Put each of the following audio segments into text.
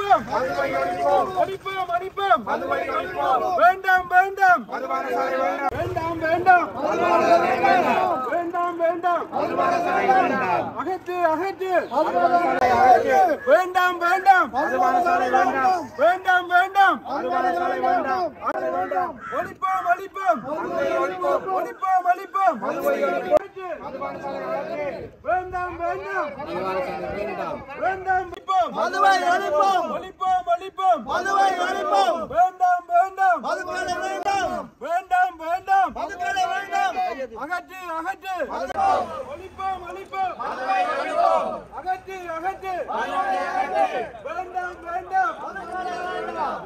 ஒழிப்போம் ஒழிப்போம் ஒழிப்போம் வேண்டாம் வேண்டாம் வேண்டாம் வேண்டாம் வேண்டாம் வேண்டாம் அகற்று அகற்று வேண்டாம் வேண்டாம் வேண்டாம் வேண்டாம் ஒழிப்போம் ஒழிப்போம் ஒழிப்போம் ஒழிப்போம் வேண்டாம் வேண்டாம் வேண்டாம் மதுவை ஒழிப்போம் ஒழிப்போம் ஒழிப்போம் மதுவை ஒழிப்போம் வேண்டாம் வேண்டாம் மதுக்களை வேண்டாம் வேண்டாம் வேண்டாம் மதுக்களை வேண்டாம் அகற்று அகற்று ஒழிப்போம் ஒழிப்போம் மதுவை ஒழிப்போம் அகற்று அகற்று வேண்டாம் வேண்டாம் மதுக்களை வேண்டாம்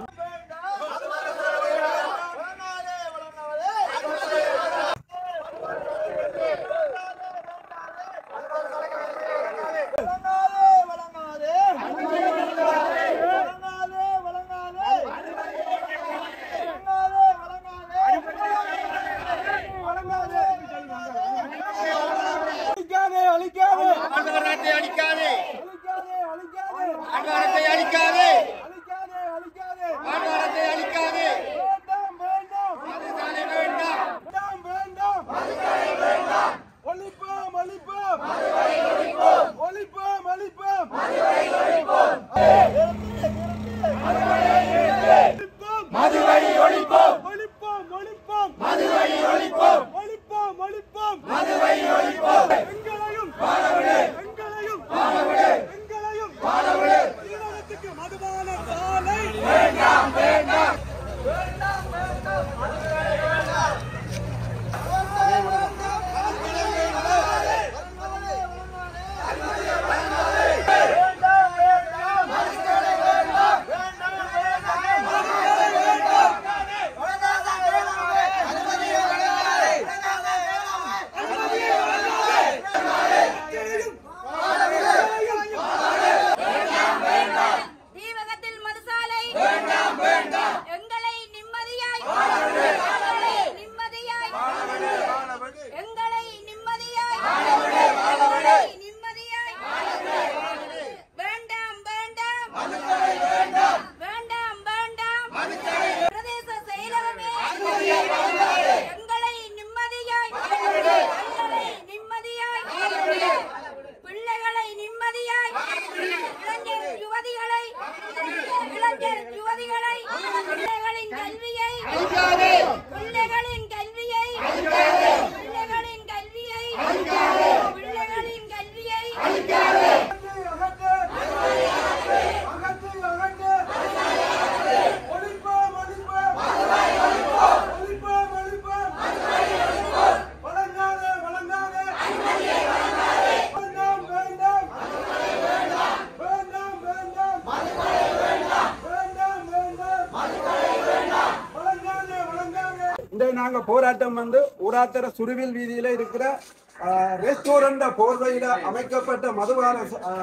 நாங்க போராட்டம் வந்து ஊராத்தர சுருவில் வீதியில இருக்கிற ரெஸ்டாரண்ட் போர்வையில அமைக்கப்பட்ட மதுபான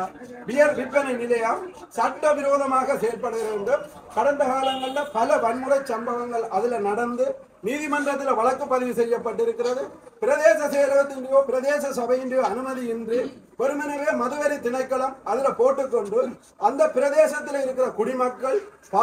பியர் விற்பனை நிலையம் சட்டவிரோதமாக செயல்படுகிறது. கடந்த காலங்களில் பல வன்முறை சம்பவங்கள் அதுல நடந்து நீதிமன்றத்தில் வழக்கு பதிவு செய்யப்பட்டிருக்கிறது. பிரதேச செயலகத்தின்றையோ பிரதேச சபையின்றையோ அனுமதியின்றி வெறுமனவே மதுவரி திணைக்களம் அதுல போட்டுக்கொண்டு அந்த பிரதேசத்தில் இருக்கிற குடிமக்கள்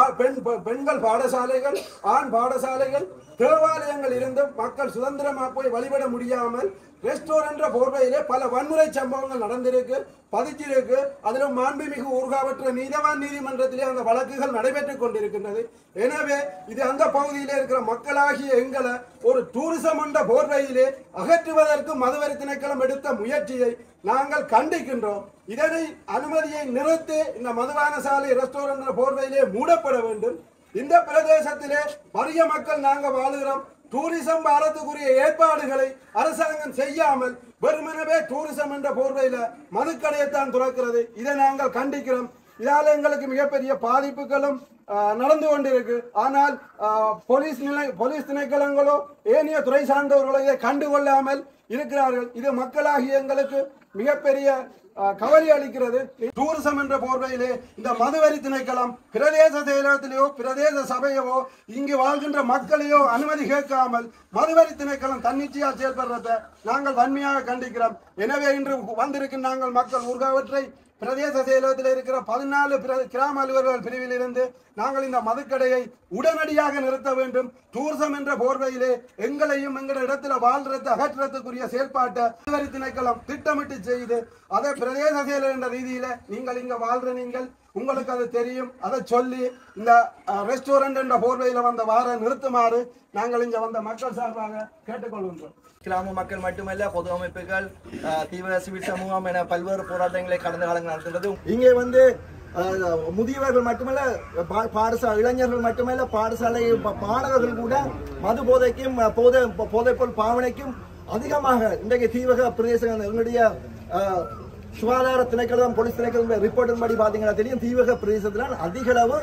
பெண்கள் பாடசாலைகள் ஆண் பாடசாலைகள் தேவாலயங்கள் இருந்து மக்கள் சுதந்திரமாக போய் வழிபட முடியாமல் ரெஸ்டாரண்ட் போர்வையிலே பல வன்முறை சம்பவங்கள் நடந்திருக்கு, பதிச்சிருக்கு. அதிலும் மாண்புமிகு ஊர்காவற்ற நீதவான் நீதிமன்றத்திலே அந்த வழக்குகள் நடைபெற்றுக் கொண்டிருக்கின்றது. எனவே இது அந்த பகுதியிலே இருக்கிற மக்களாகிய எங்களை ஒரு டூரிசம் என்ற போர்வையிலே அகற்றுவதற்கு மதுவரி திணைக்களம் எடுத்த முயற்சியை நாங்கள் கண்டிக்கின்றோம். இதனை அனுமதியை நிறுத்தி இந்த மதுபான சாலை ரெஸ்டாரண்ட் போர்வையிலே மூடப்பட வேண்டும். இந்த பிரதேசத்திலே வறிய மக்கள் நாங்கள் வாழுகிறோம். டூரிசம் பாரத்துக்குரிய ஏற்பாடுகளை அரசாங்கம் செய்யாமல் வெறுமனவே டூரிசம் என்ற போர்வையில மதுக்கடையத்தான் துறக்கிறது. இதை நாங்கள் கண்டிக்கிறோம். இதால் எங்களுக்கு மிகப்பெரிய பாதிப்புகளும் நடந்து கொண்டிருக்கு. ஆனால் போலீஸ் திணைக்களங்களோ ஏனைய துறை சார்ந்தவர்களோ இதை கண்டுகொள்ளாமல் இருக்கிறார்கள். இது மக்களாகிய எங்களுக்கு மிகப்பெரிய கவலை அளிக்கிறது. டூரிசம் என்ற போர்வையிலே இந்த மதுவரி திணைக்களம் பிரதேச செயலகத்திலேயோ பிரதேச சபையோ இங்கு வாழ்கின்ற மக்களையோ அனுமதி கேட்காமல் மதுவரி திணைக்களம் தன்னிச்சையாக செயல்படுறதை நாங்கள் வன்மையாக கண்டிக்கிறோம். எனவே இன்று வந்திருக்கும் நாங்கள் மக்கள் ஊர்காவற்றை பிரதேச செயலகத்தில் இருக்கிற 14 கிராம அலுவலர்கள் பிரிவில் இருந்து நாங்கள் இந்த மதுக்கடையை உடனடியாக நிறுத்த வேண்டும். டூரிசம் என்ற போர்வையிலே எங்களையும் எங்கள் இடத்துல வாழ்றதை அகற்றத்துக்குரிய செயல்பாட்டை வரி திணைக்களம் திட்டமிட்டு செய்து அதை பிரதேச செயலர் என்ற ரீதியில நீங்கள் இங்க வாழ்ற நீங்கள் உங்களுக்கு அது தெரியும். அதை சொல்லி இந்த ரெஸ்டாரண்ட் என்ற போர்வையில வந்த வார நிறுத்துமாறு நாங்கள் இங்க வந்த மக்கள் சார்பாக கேட்டுக்கொள்கின்றோம். கிராம மக்கள் மட்டுமல்ல, பொது அமைப்புகள், தீவிர சிவில் சமூகம் என பல்வேறு போராட்டங்களை கடந்த காலங்கள் நடத்துகிறது. இங்கே வந்து முதியவர்கள் மட்டுமல்ல, பாடசாலை இளைஞர்கள் மட்டுமல்ல, பாடசாலை மாணவர்கள் கூட மது போதைக்கும் போதைப்பொருள் பாவனைக்கும் அதிகமாக இன்றைக்கு தீவிர பிரதேசங்கள் எங்களுடைய சுகாதார திணைக்களம் போலீஸ் திணைக்களம் ரிப்போர்ட்டின் படி பார்த்தீங்கன்னா தெரியும், தீவிர பிரதேசத்தில் அதிக அளவு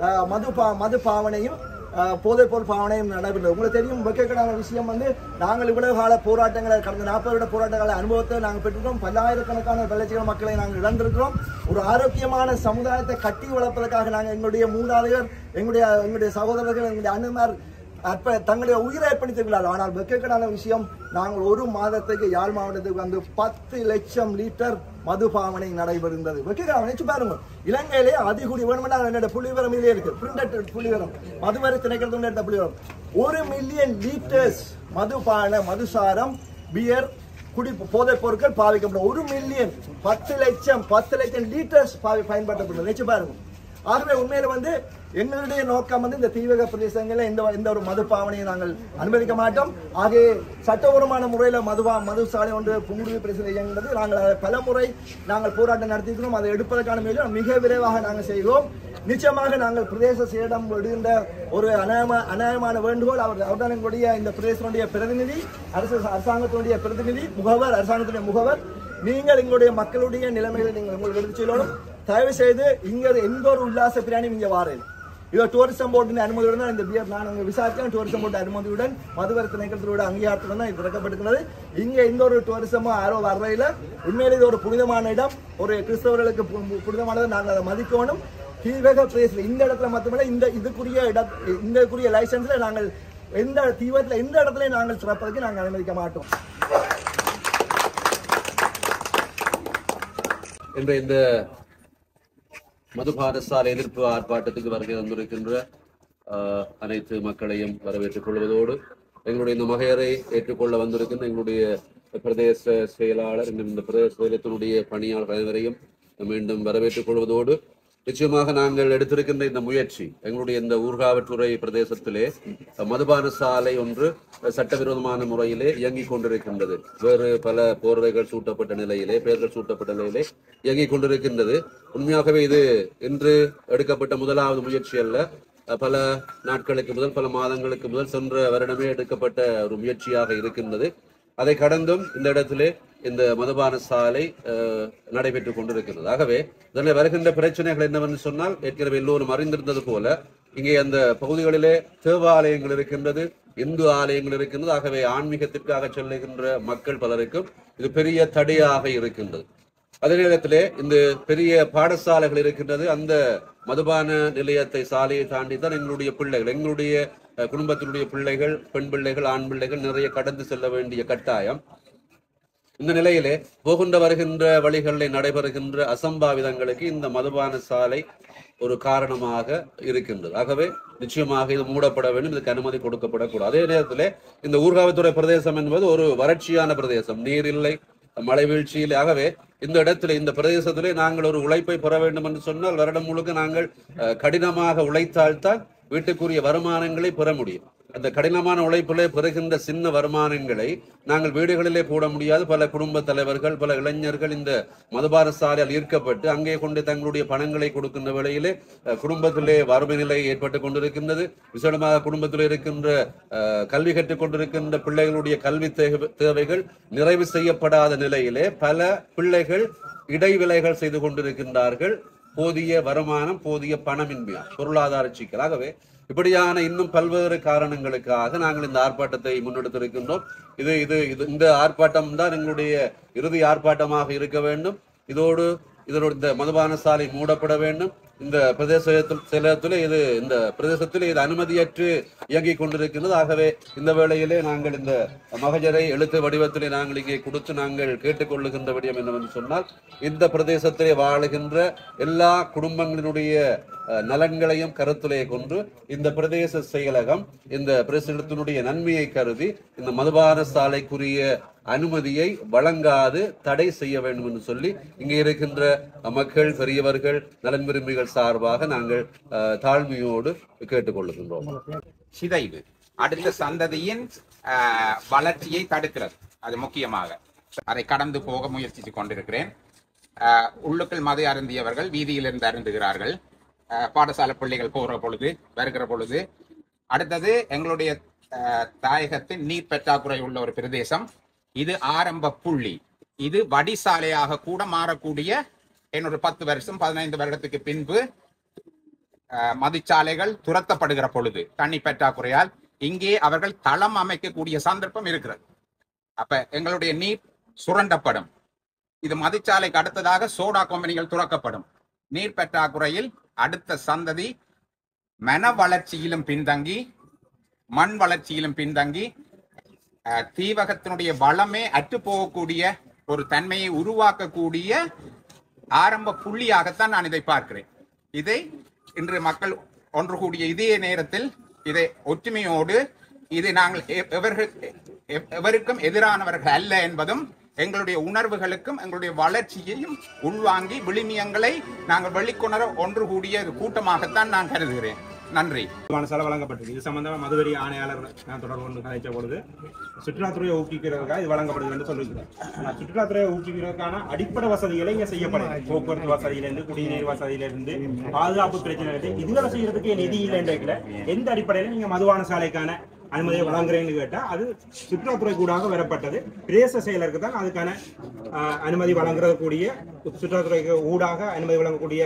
மது பாவனையும் போதைப்பொருள் பாவனையும் நடைபெறுகிறது. உங்களுக்கு தெரியும், வெக்கக்கடான விஷயம் வந்து நாங்கள் இவ்வளவு கால போராட்டங்களை கடந்த 40 வருட போராட்டங்களை அனுபவத்தை நாங்கள் பெற்றுக்கிறோம். பல்லாயிரக்கணக்கான வெள்ளச்சிகள் மக்களை நாங்கள் இழந்திருக்கிறோம். ஒரு ஆரோக்கியமான சமுதாயத்தை கட்டி வளர்ப்பதற்காக நாங்கள் எங்களுடைய மூதாதையர், எங்களுடைய சகோதரர்கள், எங்களுடைய அண்ணன்மார் தங்களுடைய உயிரை அர்ப்பணித்திருக்கிறார்கள். ஆனால் வெக்கக்கடான விஷயம், நாங்கள் ஒரு மாதத்துக்கு யாழ் மாவட்டத்துக்கு வந்து 10 லட்சம் லிட்டர் மது பாவனை நடைபெறுகிறது. வெக்கக்கடான நினைச்சு பாருங்க, இலங்கையிலே அதிகூடி வேணுமென்னா என்னோட புள்ளிவரம் இதிலே இருக்கு, பிரிண்டட் புள்ளிவரம், மதுவரி திணைக்களத்தில் எடுத்த புள்ளிவரம். 1 மில்லியன் லிட்டர்ஸ் மதுசாரம் பியர் போதைப் பொருட்கள் பாவிக்கப்படும். 1 மில்லியன் 10 லட்சம் லிட்டர்ஸ் பயன்படுத்தப்படுகிறது. நினைச்சு பாருங்க. ஆகவே உண்மையில வந்து எங்களுடைய நோக்கம் வந்து இந்த தீவிர பிரதேசங்களில் எந்த ஒரு மது பாவனையை நாங்கள் அனுமதிக்க மாட்டோம். ஆகவே சட்டபூர்வமான முறையில் மது சாலை ஒன்று புங்குடுவி பிரதேசம் இயங்குகிறது. நாங்கள் பல முறை நாங்கள் போராட்டம் நடத்தியிருக்கிறோம். அதை எடுப்பதற்கான முயற்சி மிக விரைவாக நாங்கள் செய்வோம். நிச்சயமாக நாங்கள் பிரதேச செயலிடம் விடுகின்ற ஒரு அநியாயமான வேண்டுகோள், அவர்தான் எங்களுடைய இந்த பிரதேசனுடைய பிரதிநிதி, அரசாங்கத்தினுடைய பிரதிநிதி, அரசாங்கத்துடைய முகவர். நீங்கள் எங்களுடைய மக்களுடைய நிலைமைகளை நீங்கள் உங்களுக்கு எடுத்து சொல்லணும். தயவு செய்து இங்க எந்த ஒரு உல்லாச பிராணியும் இங்கே வாரேன். இதோ டூரிசம் போர்டின் அனுமதியுடன் தான் இந்த பியர் நான் அங்கே விசாரித்தேன். டூரிசம் போர்டு அனுமதியுடன் மதுவரி திணைக்களத்தோட அங்கீகாரத்துடன் தான் இது திறக்கப்பட்டிருக்கிறது. இங்கே எந்த ஒரு டூரிசமோ யாரோ வர்றையில் உண்மையிலே இது ஒரு புனிதமான இடம், ஒரு கிறிஸ்தவர்களுக்கு புனிதமானதை நாங்கள் அதை மதிக்கணும். தீவிர பிரதேசத்தில் இந்த இடத்துல மட்டுமல்ல, இதுக்குரிய லைசன்ஸ்ல நாங்கள் எந்த தீவிரத்தில் எந்த இடத்துல நாங்கள் சிறப்பதற்கு நாங்கள் அனுமதிக்க மாட்டோம். இந்த மதுபானசாலை எதிர்ப்பு ஆர்ப்பாட்டத்துக்கு வருகை தந்திருக்கின்ற அனைத்து மக்களையும் வரவேற்றுக் கொள்வதோடு, எங்களுடைய இந்த மகையரை ஏற்றுக்கொள்ள வந்திருக்கின்ற எங்களுடைய பிரதேச செயலாளர், இந்த பிரதேச செயலகத்தினுடைய பணியாளர் அனைவரையும் மீண்டும் வரவேற்றுக் கொள்வதோடு, நிச்சயமாக நாங்கள் எடுத்திருக்கின்ற இந்த முயற்சி, எங்களுடைய இந்த ஊர்காவற்றுறை பிரதேசத்திலே மதுபான சாலை ஒன்று சட்டவிரோதமான முறையிலே இயங்கிக் கொண்டிருக்கின்றது. வேறு பல போர்வைகள் சூட்டப்பட்ட நிலையிலே, பெயர்கள் சூட்டப்பட்ட நிலையிலே இயங்கிக் கொண்டிருக்கின்றது. உண்மையாகவே இது இன்று எடுக்கப்பட்ட முதலாவது முயற்சி அல்ல. பல நாட்களுக்கு முதல், பல மாதங்களுக்கு முதல், சென்ற வருடமே எடுக்கப்பட்ட ஒரு முயற்சியாக இருக்கின்றது. அதை கடந்தும் இந்த இடத்திலே இந்த மதுபான சாலை நடைபெற்றுக் கொண்டிருக்கிறது. ஆகவே இதனை வருகின்ற பிரச்சனைகள் என்னவென்று சொன்னால், ஏற்கனவே எல்லோரும் அறிந்திருந்தது போல இங்கே அந்த பகுதிகளிலே தேவாலயங்கள் இருக்கின்றது, இந்து ஆலயங்கள் இருக்கின்றது. ஆகவே ஆன்மீகத்திற்காக செல்லுகின்ற மக்கள் பலருக்கும் இது பெரிய தடையாக இருக்கின்றது. அதே நேரத்திலே இந்த பெரிய பாடசாலைகள் இருக்கின்றது. அந்த மதுபான நிலையத்தை, சாலையை தாண்டி தான் எங்களுடைய பிள்ளைகள், எங்களுடைய குடும்பத்தினுடைய பிள்ளைகள், பெண் பிள்ளைகள், ஆண் பிள்ளைகள் நிறைய கடந்து செல்ல வேண்டிய கட்டாயம். இந்த நிலையிலே போகின்ற வருகின்ற வழிகளில் நடைபெறுகின்ற அசம்பாவிதங்களுக்கு இந்த மதுபான சாலை ஒரு காரணமாக இருக்கின்றது. ஆகவே நிச்சயமாக இது மூடப்பட வேண்டும், இதுக்கு அனுமதி கொடுக்கப்படக்கூடாது. அதே நேரத்திலே இந்த ஊர்காவத்துறை பிரதேசம் என்பது ஒரு வறட்சியான பிரதேசம், நீர் இல்லை, மழை வீழ்ச்சியில். ஆகவே இந்த இடத்துல, இந்த பிரதேசத்திலே நாங்கள் ஒரு உழைப்பை பெற வேண்டும் என்று சொன்னால், வருடம் முழுக்க நாங்கள் கடினமாக உழைத்தால்தான் வீட்டுக்குரிய வருமானங்களை பெற முடியும். அந்த கடினமான உழைப்பிலே பெறுகின்ற சின்ன வருமானங்களை நாங்கள் வீடுகளிலே போட முடியாது. பல குடும்ப தலைவர்கள், பல இளைஞர்கள் இந்த மதுபான சாலையால் ஈர்க்கப்பட்டு அங்கே கொண்டு தங்களுடைய பணங்களை கொடுக்கின்ற வேளையிலே குடும்பத்திலே வறுமை நிலை ஏற்பட்டு கொண்டிருக்கின்றது. விசேடமாக குடும்பத்தில் இருக்கின்ற கல்வி கற்றுக் கொண்டிருக்கின்ற பிள்ளைகளுடைய கல்வி தேவைகள் நிறைவு செய்யப்படாத நிலையிலே பல பிள்ளைகள் இடைவிலைகள் செய்து கொண்டிருக்கின்றார்கள். போதிய வருமானம், போதிய பணமின்மையா, பொருளாதார சிக்கல். ஆகவே இப்படியான இன்னும் பல்வேறு காரணங்களுக்காக நாங்கள் இந்த ஆர்ப்பாட்டத்தை முன்னெடுத்திருக்கின்றோம். இந்த ஆர்ப்பாட்டம் தான் எங்களுடைய இறுதி ஆர்ப்பாட்டமாக இருக்க வேண்டும். இதோடு இந்த மதுபான சாலை மூடப்பட வேண்டும். இந்த செயலகத்தில் இந்த பிரதேசத்தில் இது அனுமதியற்று இயங்கிக் கொண்டிருக்கின்றது. ஆகவே இந்த வேளையிலே நாங்கள் இந்த மகஜரை எழுத்து வடிவத்திலே நாங்கள் இங்கே கொடுத்து நாங்கள் கேட்டுக்கொள்ளுகின்ற விடயம் என்னவென்று சொன்னால், இந்த பிரதேசத்திலே வாழுகின்ற எல்லா குடும்பங்களினுடைய நலன்களையும் கருத்திலே கொண்டு இந்த பிரதேச செயலகம் இந்த பிரதேசத்தினுடைய நன்மையை கருதி இந்த மதுபான சாலைக்குரிய அனுமதியை வழங்காது தடை செய்ய வேண்டும் என்று சொல்லி இங்கே இருக்கின்ற மக்கள், பெரியவர்கள், நலன் விரும்பிகள் சார்பாக நாங்கள் தாழ்மையோடு கேட்டுக்கொள்ளுகின்றோம். சிதைவு அடுத்த சந்ததியின் வளர்ச்சியை தடுக்கிறது. அது முக்கியமாக அதை கடந்து போக முயற்சித்துக் கொண்டிருக்கிறேன். உள்ளுக்குள் மது அருந்தியவர்கள் வீதியிலிருந்து அருந்துகிறார்கள். பாடசாலை பிள்ளைகள் போகிற பொழுது, வருகிற பொழுது. அடுத்தது எங்களுடைய தாயகத்தின் நீர் பற்றாக்குறை உள்ள ஒரு பிரதேசம். இது ஆரம்ப புள்ளி. இது வடிசாலையாக கூட மாறக்கூடிய என்னொரு 10 வருஷம் 15 வருடத்துக்கு பின்பு மதுச்சாலைகள் துரத்தப்படுகிற பொழுது தண்ணி பற்றாக்குறையால் இங்கே அவர்கள் தளம் அமைக்கக்கூடிய சந்தர்ப்பம் இருக்கிறது. அப்ப எங்களுடைய நீர் சுரண்டப்படும். இது மதுச்சாலைக்கு அடுத்ததாக சோடா கம்பெனிகள் துறக்கப்படும். நீர் பற்றாக்குறையில் அடுத்த சந்ததி மன வளர்ச்சியிலும் பின்தங்கி, மண் வளர்ச்சியிலும் பின்தங்கி, தீவகத்தினுடைய வளமே அற்று போகக்கூடிய ஒரு தன்மையை உருவாக்கக்கூடிய ஆரம்ப புள்ளியாகத்தான் நான் இதை பார்க்கிறேன். இதை இன்று மக்கள் ஒன்று கூடிய இதே நேரத்தில் இதை ஒற்றுமையோடு இதை நாங்கள் எவருக்கும் எதிரானவர்கள் அல்ல என்பதும், எங்களுடைய உணர்வுகளுக்கும் எங்களுடைய வளர்ச்சியையும் உள்வாங்கி விளிமியங்களை நாங்கள் வெளிக்கொணர ஒன்று கூடிய கூட்டமாகத்தான் நான் கருதுகிறேன். நன்றி. சாலை வழங்கப்பட்டது. இது சம்பந்தமாக மதுவரி ஆணையாளர் நான் தொடர்பு கொண்டு கதைச்ச பொழுது சுற்றுலாத்துறையை ஊக்குவிக்கிறதுக்காக இது வழங்கப்படுது என்று சொல்லியிருக்கிறேன். ஆனால் சுற்றுலாத்துறையை ஊக்குவிக்கிறதுக்கான அடிப்படை வசதிகளை இங்கே செய்யப்படுது. போக்குவரத்து வசதியிலிருந்து, குடிநீர் வசதியிலிருந்து, பாதுகாப்பு பிரச்சனை இதுகளை செய்யறதுக்கு நிதி இல்லைன்ற எந்த அடிப்படையில் நீங்க மதுபான சாலைக்கான அனுமதியை வழங்குறேன்னு கேட்டால் அது சுற்றுலாத்துறை கூடாக வரப்பட்டது. பிரதேச செயலருக்கு தான் அதுக்கான அனுமதி வழங்குறது கூடிய, சுற்றுலாத்துறைக்கு ஊடாக அனுமதி வழங்கக்கூடிய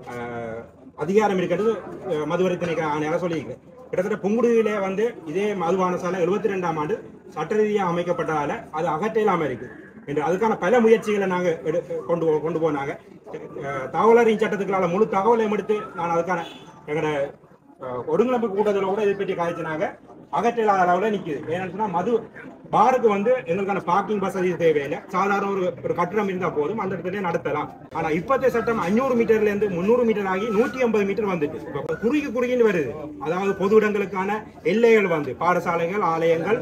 அதிகாரம் இருக்கிறது மதுவரித்தனைக்கு ஆணையாளர் சொல்லியிருக்கேன். கிட்டத்தட்ட புங்குடுவிலே இதே மதுபான சாலை 72ஆம் ஆண்டு சட்ட ரீதியாக அமைக்கப்பட்டதால அது அகற்ற இல்லாமல் இருக்கு என்று அதுக்கான பல முயற்சிகளை நாங்கள் கொண்டு போனாங்க. தகவலறியும் சட்டத்துக்களால் முழு தகவலையும் எடுத்து நான் அதுக்கான எங்களோட ஒருங்கிணைப்பு கூட்டத்தில் கூட இதை பற்றி காய்ச்சினாங்க. அகற்றில்லாத அளவில் நிற்குது. ஏன்னு சொன்னா மது பாருக்கு எங்களுக்கான பார்க்கிங் வசதி தேவையில்லை. சாதாரண ஒரு கட்டிடம் இருந்தால் போதும், அந்த இடத்துல நடத்தலாம். ஆனா இப்போதைய சட்டம் 500 மீட்டர்ல இருந்து 300 மீட்டர் ஆகி 150 மீட்டர் வந்துட்டு குறுகின்னு வருது. அதாவது பொது இடங்களுக்கான எல்லைகள் பாடசாலைகள், ஆலயங்கள்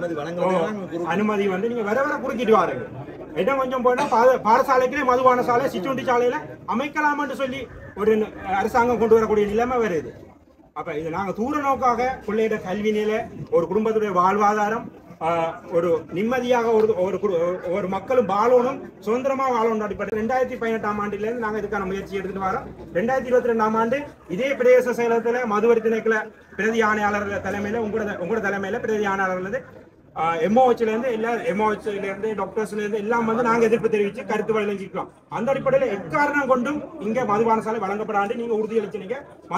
அனுமதி நீங்க வர குறுக்கிட்டு வாருங்க. இடம் கொஞ்சம் போனா பாடசாலைக்கு மதுபான சாலை, சிற்றுண்டி சாலையில அமைக்கலாம்னு சொல்லி ஒரு அரசாங்கம் கொண்டு வரக்கூடிய நிலைமை வருது. அப்ப இது நாங்க தூர நோக்காக பிள்ளையோட கல்வி நிலை, ஒரு குடும்பத்துடைய வாழ்வாதாரம், ஒரு நிம்மதியாக ஒரு மக்களும் வாழணும், சுதந்திரமா வாழணும் அடிப்படை 2018ஆம் ஆண்டில இருந்து நாங்க இதுக்கான முயற்சி எடுத்துட்டு வரோம். 2022ஆம் ஆண்டு இதே பிரதேச செயலகத்துல மதுவரி திணைக்கள பிரதி ஆணையாளர்கள் தலைமையில உங்களோட தலைமையில பிரதி ஆணையாளர்கள் எம்ஓஹெச்ல இருந்து எல்லா எம்ஓஹெச்ல இருந்து டாக்டர்ஸ்ல இருந்து எல்லாம் நாங்க எதிர்ப்பு தெரிவிச்சு கருத்து வழங்கிக்கிறோம். அந்த அடிப்படையில எக்காரணம் கொண்டும் இங்க மதுபான சாலை வழங்கப்படாது நீங்க உறுதியளிச்சீங்க.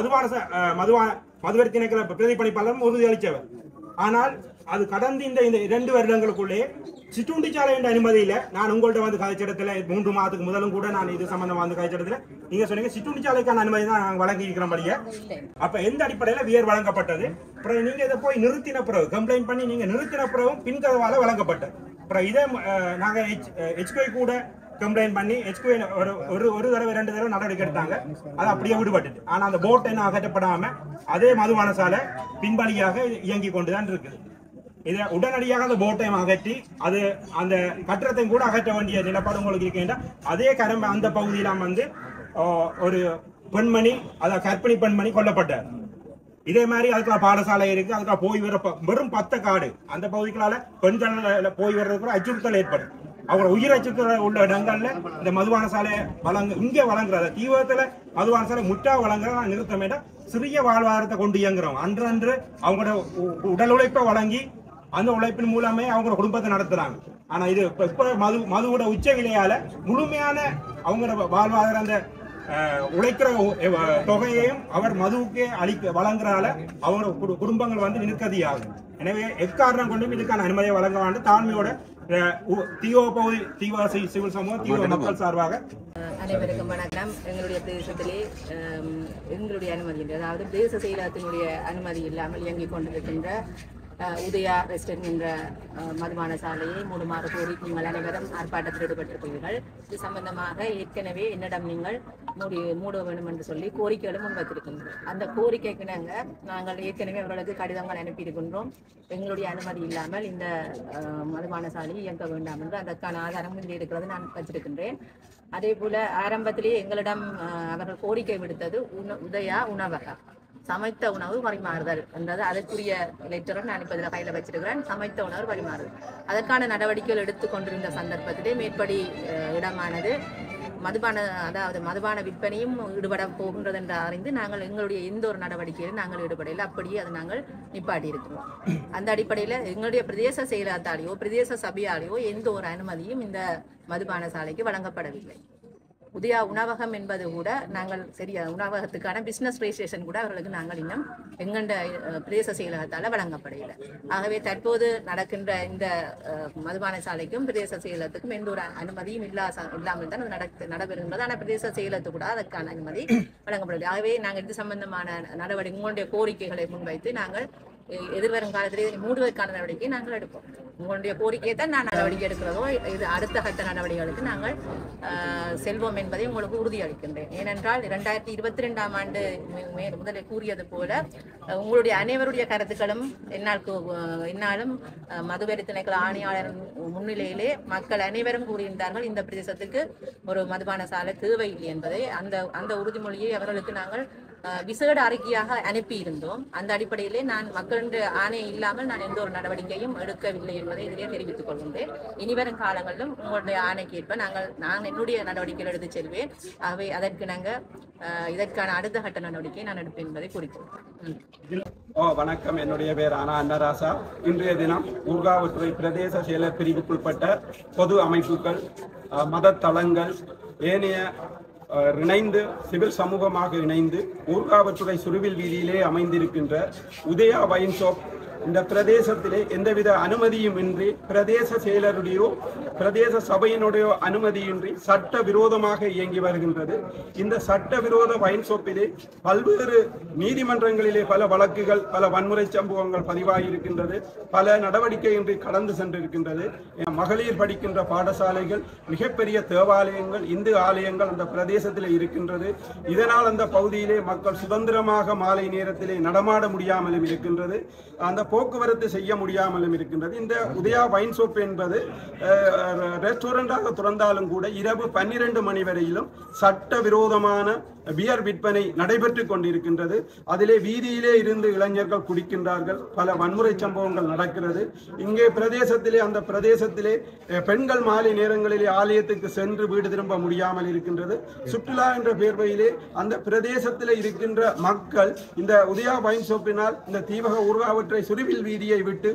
மதுவரி திணைக்கள பிரதிபலிப்பாளரும் உறுதியளிச்சவர். ஆனால் அது கடந்து இந்த 2 வருடங்களுக்குள்ளே சிற்றுண்டி சாலை என்ற அனுமதியில நான் உங்கள்கிட்ட கதைச்சிடத்துல 3 மாதத்துக்கு முதலும் கூட நான் இது சம்பந்தமா கதைச்சிடத்துல நீங்க சொன்னீங்க சிற்றுண்டி சாலைக்கான அனுமதி தான் நாங்கள் வழங்கி இருக்கிறபடியே. அப்ப எந்த அடிப்படையில வியர் வழங்கப்பட்டது, அப்புறம் நீங்க இதை போய் நிறுத்தின பிறகு கம்ப்ளைண்ட் பண்ணி நீங்க நிறுத்தின பிறகும் பின்கதவால வழங்கப்பட்டது. அப்புறம் இதே நாங்க HQI கூட கம்ப்ளைண்ட் பண்ணி HQI ஒரு தடவை 2 தடவை நடவடிக்கை எடுத்தாங்க. அது அப்படியே விடுபட்டுது. ஆனா அந்த போட் என்ன அகற்றப்படாம அதே மதுபான சாலை பின்பலியாக இயங்கி கொண்டுதான் இருக்குது. இதை உடனடியாக அந்த போட்டையும் அகற்றி அது அந்த கட்டடத்தையும் கூட அகற்ற வேண்டிய நிலப்பாடு உங்களுக்கு இருக்கின்ற அதே கரம்பு அந்த பகுதியில ஒரு பெண்மணி, அதாவது கர்ப்பிணி பெண்மணி கொல்லப்பட்டார். இதே மாதிரி அதுக்குள்ள பாடசாலை இருக்கு, அதுக்குள்ள போய் வர வெறும் 10 காடு அந்த பகுதிகளால பெண்கள் போய் வர்றதுக்கு அச்சுறுத்தல் ஏற்படும். அவங்க உயிர் அச்சுறுத்தல் உள்ள இடங்கள்ல இந்த மதுபான சாலை இங்கே வழங்குறத தீவிரத்துல மதுபான சாலை முற்றா வழங்குறத நிறுத்த வேண்டாம். சிறிய வாழ்வாதாரத்தை கொண்டு இயங்குறோம். அன்று அவங்களோட உடல் உழைப்பை வழங்கி அந்த உழைப்பின் மூலமே அவங்க குடும்பத்தை நடத்துறாங்க. ஆனா இது இப்ப மதுவோட உச்ச விலையால முழுமையான அவங்களோட வாழ்வாதார அந்த உழைக்கிற தொகையையும் அவர் மதுவுக்கே வழங்குறதால அவங்க குடும்பங்கள் நிற்கதியாகும். எனவே எக்காரணம் கொண்டும் இதுக்கான அனுமதியை வழங்க வேண்டும் தாழ்மையோட தீவ பகுதி தீவாசி சிவில் சமூகம் தீவ மக்கள் சார்பாக அனைவருக்கும் வணக்கம். எங்களுடைய பிரதேசத்திலே எங்களுடைய அனுமதி இல்லை, அதாவது பிரதேச செயலகத்தினுடைய அனுமதி இல்லாமல் இயங்கிக் கொண்டிருக்கின்ற உதயா ரெஸ்டாரண்ட் என்ற மதுபான சாலையை மூடுமாறு கோரி நீங்கள் அனைவரும் ஆர்ப்பாட்டத்தில் ஈடுபட்டிருக்கிறீர்கள். இது சம்பந்தமாக ஏற்கனவே என்னிடம் நீங்கள் மூட வேண்டும் என்று சொல்லி கோரிக்கைகளும் முன்வைத்திருக்கின்றோம். அந்த கோரிக்கைக்கு நாங்கள் ஏற்கனவே அவர்களுக்கு கடிதங்கள் அனுப்பியிருக்கின்றோம். எங்களுடைய அனுமதி இல்லாமல் இந்த மதுபான சாலையை இயங்க வேண்டாம் என்று அதற்கான ஆதாரம் இருக்கிறது நான் வச்சிருக்கின்றேன். அதே போல ஆரம்பத்திலேயே எங்களிடம் அவர்கள் கோரிக்கை விடுத்தது உதயா உணவகம் சமைத்த உணவு பரிமாறுதல் என்றது அதற்குரிய லெட்டரை நான் இப்போ இதில் கையில் வச்சிருக்கிறேன். சமைத்த உணவு பரிமாறுதல் அதற்கான நடவடிக்கைகள் எடுத்துக்கொண்டிருந்த சந்தர்ப்பத்திலே மேற்படி இடமானது மதுபான விற்பனையும் ஈடுபட போகின்றது என்று அறிந்து நாங்கள் எங்களுடைய எந்த ஒரு நடவடிக்கையிலும் நாங்கள் ஈடுபடையில் அப்படியே அதை நாங்கள் நிப்பாட்டி இருக்கிறோம். அந்த அடிப்படையில் எங்களுடைய பிரதேச செயலகத்தாலேயோ பிரதேச சபையாலேயோ எந்த ஒரு அனுமதியும் இந்த மதுபான சாலைக்கு வழங்கப்படவில்லை. உதயா உணவகம் என்பது கூட நாங்கள் சரியா உணவகத்துக்கான பிசினஸ் ரெஜிஸ்ட்ரேஷன் கூட அவர்களுக்கு நாங்கள் இன்னும் எங்கண்ட பிரதேச செயலகத்தால் வழங்கப்படையில. ஆகவே தற்போது நடக்கின்ற இந்த மதுபான சாலைக்கும் பிரதேச செயலகத்துக்கும் எந்த ஒரு அனுமதியும் இல்லாமல் தான் அது நடைபெறுகின்றது. ஆனால் பிரதேச செயலகத்துக்கு கூட அதற்கான அனுமதி வழங்கப்படவில்லை. ஆகவே நாங்கள் இது சம்பந்தமான நடவடிக்கை உங்களுடைய கோரிக்கைகளை முன்வைத்து நாங்கள் எதிர்வரும் காலத்திலே மூடுவதற்கான நடவடிக்கை நாங்கள் எடுப்போம். உங்களுடைய கோரிக்கையை தான் நான் நடவடிக்கை எடுக்கிறதோ இது அடுத்த கட்ட நடவடிக்கைகளுக்கு நாங்கள் செல்வோம் என்பதை உங்களுக்கு உறுதியளிக்கின்றேன். ஏனென்றால் 2022ஆம் ஆண்டு முதலில் கூறியது போல உங்களுடைய அனைவருடைய கருத்துக்களும் என்னாலும் மதுவெறி திணைக்கள ஆணையாளர் முன்னிலையிலே மக்கள் அனைவரும் கூறியிருந்தார்கள் இந்த பிரதேசத்துக்கு ஒரு மதுபான சாலை தேவையில்லை என்பதை அந்த உறுதிமொழியை அவர்களுக்கு நாங்கள் விசேட அறிக்கையாக அனுப்பியிருந்தோம். அந்த அடிப்படையிலே நான் மக்களுடைய ஆணை இல்லாமல் நான் எந்த ஒரு நடவடிக்கையும் எடுக்கவில்லை என்பதை இதிலே தெரிவித்துக் கொள்கின்றேன். இனிவரும் காலங்களிலும் உங்களுடைய ஆணைக்கு ஏற்ப நான் என்னுடைய நடவடிக்கைகள் எடுத்து செல்வேன். ஆகவே அதற்கு இதற்கான அடுத்த கட்ட நடவடிக்கை நான் எடுப்பேன் என்பதை குறிக்கிறேன். வணக்கம். என்னுடைய பேர் ஆனா அன்னராசா. இன்றைய தினம் ஊர்காவல்துறை பிரதேச செயலர் பிரிவுக்குட்பட்ட பொது அமைப்புகள், மத தளங்கள், ஏனைய இணைந்து சிவில் சமூகமாக இணைந்து ஊர்காவல்துறை சுருவில் வீதியிலே அமைந்திருக்கின்ற உதயா வைன் ஷாப் இந்த பிரதேசத்திலே எந்தவித அனுமதியும் இன்றி பிரதேச செயலருடையோ பிரதேச சபையினுடைய அனுமதியின்றி சட்ட விரோதமாக இயங்கி வருகின்றது. இந்த சட்ட விரோத வைன் ஷாப்பிலே பல்வேறு நீதிமன்றங்களிலே பல வழக்குகள், பல வன்முறை சம்பவங்கள் பதிவாகியிருக்கின்றது. பல நடவடிக்கையின்றி கடந்து சென்றிருக்கின்றது. மகளிர் படிக்கின்ற பாடசாலைகள், மிகப்பெரிய தேவாலயங்கள், இந்து ஆலயங்கள் அந்த பிரதேசத்திலே இருக்கின்றது. இதனால் அந்த பகுதியிலே மக்கள் சுதந்திரமாக மாலை நேரத்திலே நடமாட முடியாமலும் இருக்கின்றது. அந்த போக்குவரத்து செய்ய முடியாமலும் இருக்கின்றது. இந்த உதயா வைன் ஷாப் என்பது ரெஸ்டாரண்டாக திறந்தாலும் கூட இரவு 12 மணி வரையிலும் சட்டவிரோதமான பியர் விற்பனை நடைபெற்றுக் கொண்டிருக்கின்றது. அதிலே வீதியிலே இருந்து இளைஞர்கள் குடிக்கின்றார்கள். பல வன்முறை சம்பவங்கள் நடக்கிறது. இங்கே அந்த பிரதேசத்திலே பெண்கள் மாலை நேரங்களிலே ஆலயத்துக்கு சென்று வீடு திரும்ப முடியாமல் இருக்கின்றது. சுற்றுலா என்ற பேர்வையிலே அந்த பிரதேசத்திலே இருக்கின்ற மக்கள் இந்த உதயா வைன் ஷாப்பினால் இந்த தீவக ஊர்காவற்றை சுருவில் வீதியை விட்டு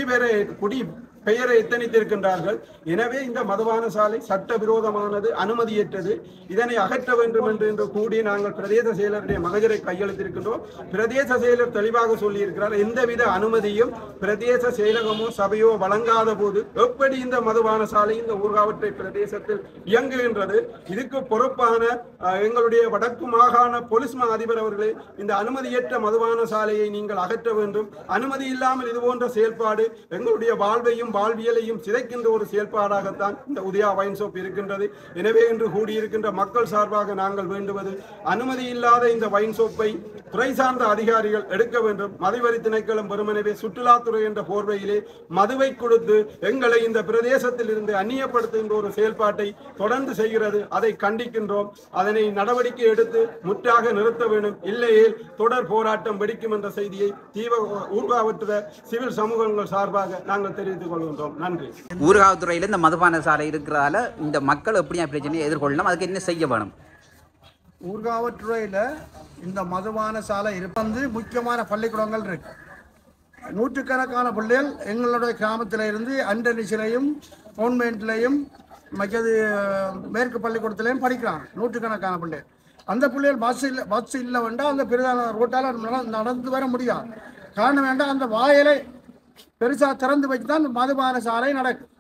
பெயரை எத்தனித்திருக்கின்றார்கள். எனவே இந்த மதுபான சாலை சட்டவிரோதமானது, அனுமதியற்றது. இதனை அகற்ற வேண்டும் என்று கூடி நாங்கள் பிரதேச செயலருடைய மகஜரை கையெழுத்திருக்கின்றோம். பிரதேச செயலர் தெளிவாக சொல்லியிருக்கிறார், எந்தவித அனுமதியும் பிரதேச செயலகமோ சபையோ வழங்காத போது எப்படி இந்த மதுபான சாலை இந்த ஊர்காவற்றை பிரதேசத்தில் இயங்குகின்றது? இதுக்கு பொறுப்பான எங்களுடைய வடக்கு மாகாண போலீஸ் அதிபர் அவர்களே, இந்த அனுமதியற்ற மதுபான சாலையை நீங்கள் அகற்ற வேண்டும். அனுமதி இல்லாமல் இது போன்ற செயல்பாடு எங்களுடைய வாழ்வியலையும் சிதைக்கின்ற ஒரு செயல்பாடாகத்தான் இந்த உதயா வைன் ஷாப் இருக்கின்றது. எனவே இன்று கூடியிருக்கின்ற மக்கள் சார்பாக நாங்கள் வேண்டுவது, அனுமதி இல்லாத இந்த வைன் ஷாப்பை துறை சார்ந்த அதிகாரிகள் எடுக்க வேண்டும். மதுவரி திணைக்களம் வெறுமனவே சுற்றுலாத்துறை என்ற போர்வையிலே மதுவை கொடுத்து எங்களை இந்த பிரதேசத்தில் இருந்து அந்நியப்படுத்துகின்ற ஒரு செயல்பாட்டை தொடர்ந்து செய்கிறது. அதை கண்டிக்கின்றோம். அதனை நடவடிக்கை எடுத்து முற்றாக நிறுத்த வேண்டும். இல்லையே தொடர் போராட்டம் வெடிக்கும் என்ற செய்தியை ஊர்காவல்துறை சிவில் சமூகங்கள் சார்பாக நாங்கள் தெரிவித்துக் கொள்கிறோம். நன்றி. ஊர்காவல்துறையில் இந்த மதுபான சாலை இருக்கிறதால இந்த மக்கள் எப்படியா பிரச்சனையை எதிர்கொள்ளணும், அதுக்கு என்ன செய்ய வேணும்? ஊர்காவல்துறையில் இந்த மதுபான சாலை வந்து முக்கியமான பள்ளிக்கூடங்கள் இருக்கு. நூற்றுக்கணக்கான பிள்ளைகள் எங்களுடைய கிராமத்தில் இருந்து அண்டனிச்சிலையும் கான்வென்ட்லையும் மற்றது மேற்கு பள்ளிக்கூடத்திலையும் படிக்கிறாங்க. நூற்றுக்கணக்கான பிள்ளைகள். அந்த பிள்ளைகள் பஸ் இல்லை வேண்டாம், அந்த பிரதான ரோட்டால் நடந்து வர முடியாது. காரணம் வேண்டாம், அந்த வாயிலை பெருசாக திறந்து வச்சு தான் மதுபான சாலை நடக்கும்.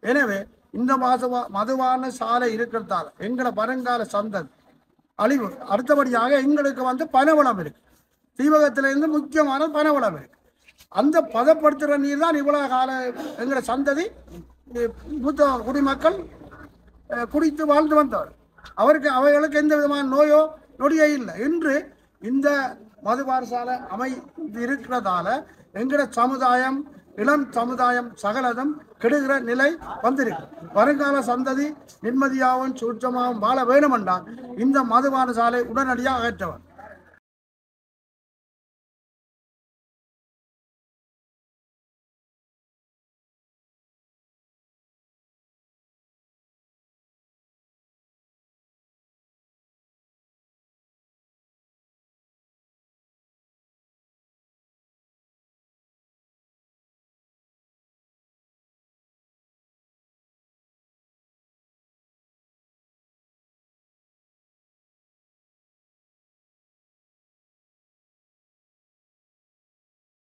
எனவே இந்த மதுபான சாலை இருக்கிறதால எங்களை வருங்கால சந்ததி அழிவு. அடுத்தபடியாக எங்களுக்கு வந்து பனவளம் இருக்கு, தீவகத்திலிருந்து முக்கியமான பனவளம் இருக்கு. அந்த பதப்படுத்துகிற நீர் தான் இவ்வளவு கால எங்களை சந்ததி மூத்த குடிமக்கள் குடித்து வாழ்ந்து வந்தவர். அவைகளுக்கு எந்த விதமான நோயோ நொடியோ இல்லை. இன்று இந்த மதுபான சாலை இருக்கிறதால எங்கட சமுதாயம், இளம் சமுதாயம் சகலதும் கெடுகிற நிலை வந்திருக்கு. வருங்கால சந்ததி நிம்மதியாகவும் சுற்றமாகவும் வாழ வேண்டுமென்றால் இந்த மதுபான சாலை உடனடியாக அகற்றவர்.